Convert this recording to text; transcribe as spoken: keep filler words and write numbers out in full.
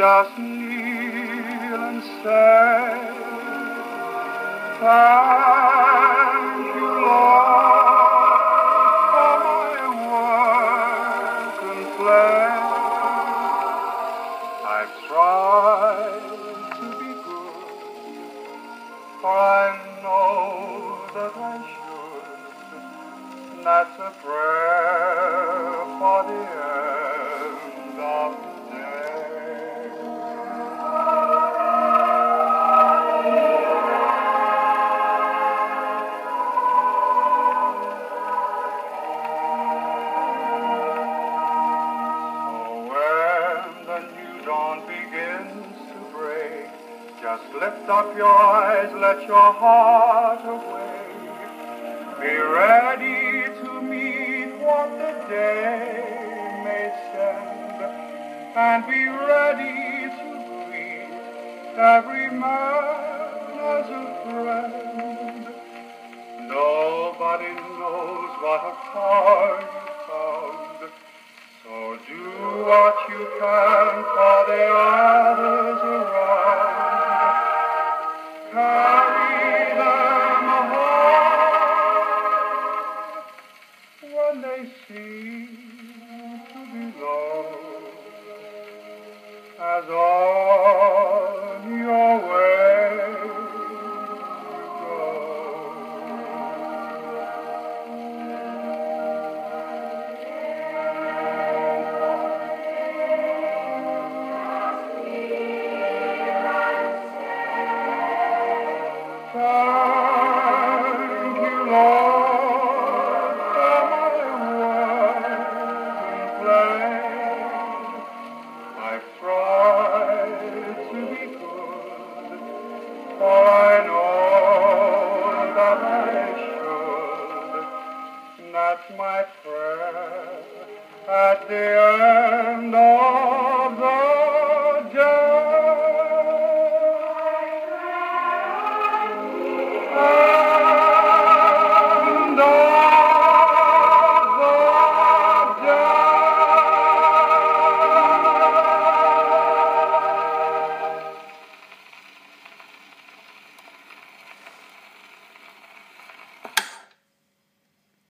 just kneel and say, thank you, Lord, for my work and play. I've tried to be good, for I know that I should. That's a prayer for the end of the day. So when the new dawn begins to break, just lift up your eyes, let your heart awake. Be ready to meet what the day may send, and be ready to greet every man as a friend. Nobody knows what a car you found, so do what you can for the others around. Carry them home when they seem to be lost, as on your way you go. Thank you, Lord, for my work and play. I've tried to be good, for I know that I should. That's my prayer at the end